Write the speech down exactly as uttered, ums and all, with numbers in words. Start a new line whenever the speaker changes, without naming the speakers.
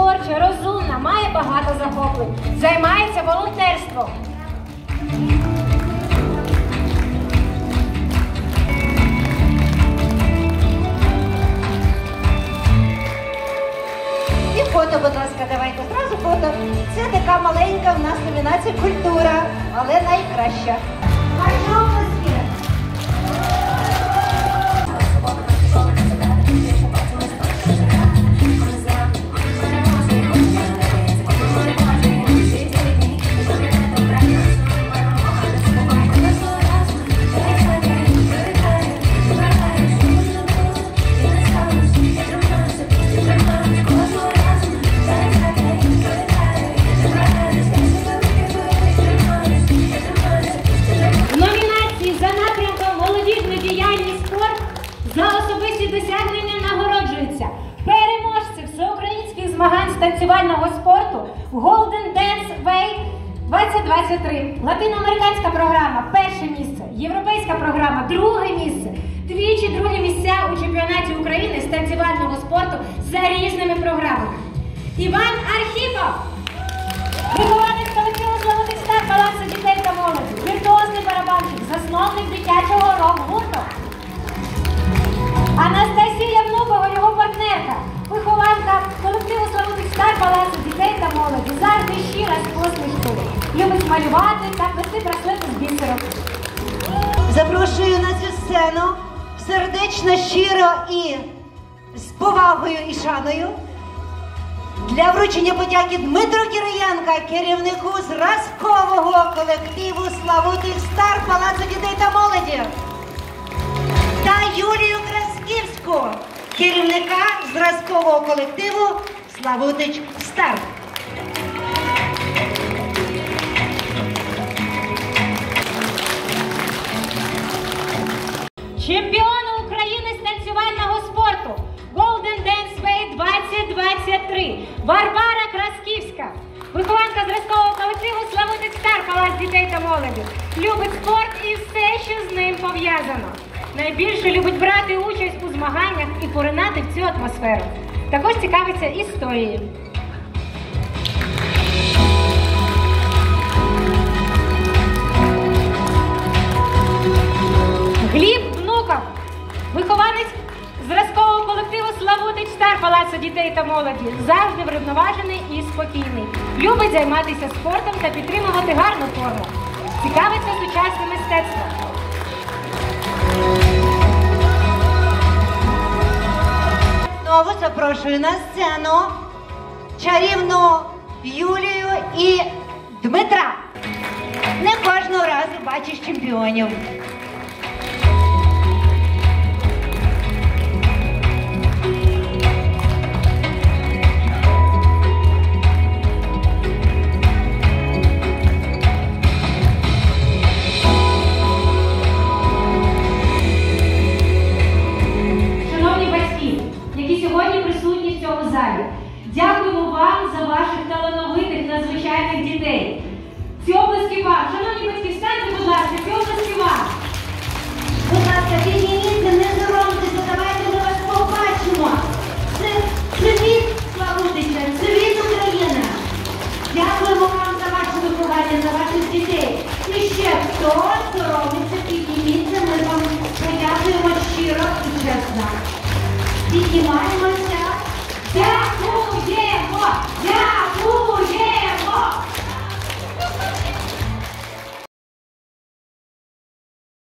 творча, розумна, має багато захоплень, займається волонтерством.
І фото, будь ласка, давайте зразу фото. Це така маленька в нас номінація «Культура», але найкраща. А що у нас є?
Досягнення нагороджуються переможці всеукраїнських змагань з танцювального спорту Golden Dance Way двадцять двадцять три. Латиноамериканська програма – перше місце. Європейська програма – друге місце. Двічі другі місця у чемпіонаті України з танцювального спорту за різними програмами. Іван Архіпов, вихованець колективу «Славутич Стар» Палацу дітей та молоді, віртуозний барабанщик, засновник дитячого рок-гурту. Анастасія Внукова, його партнерка, вихованка колективу «Славутич Стар» Палацу дітей та молоді, завжди щира з посмішкою, любить малювати та плести браслети з бісером.
Запрошую на цю сцену сердечно, щиро і з повагою і шаною для вручення подяки Дмитру Кириєнка, керівнику зразкового колективу «Славутич Стар» Палацу дітей та молоді, та Юлію Красківську, керівника зразкового колективу «Славутич Стар».
Чемпіону України з танцювального спорту Golden Dance Way двадцять двадцять три Варвара Красківська, вихованка зразкового колективу «Славутич Стар» Палац дітей та молоді, любить спорт і все, що з ним пов'язано. Найбільше любить брати участь у змаганнях і поринати в цю атмосферу. Також цікавиться історією. Гліб Внуков, вихованець зразкового колективу «Славутич Стар» Палацу дітей та молоді, завжди врівноважений і спокійний. Любить займатися спортом та підтримувати гарну форму. Цікавиться сучасним мистецтвом.
Знову запрошую на сцену чарівну Юлію і Дмитра. Не кожного разу бачиш чемпіонів.
Дякуємо вам за ваших талановитих, надзвичайних дітей. Ці обласки вам. Шановні батьки, встаньте, будь ласка, ці обласки вам.
Будь ласка, підніміться, не соромтеся, давайте ми вас побачимо. Це, це від Славутича, це від України. Дякуємо вам за ваше виховання, за ваших дітей. І ще хто соромиться, підніміться, ми вам подякуємо щиро і чесно. Піднімаємося. Дякую!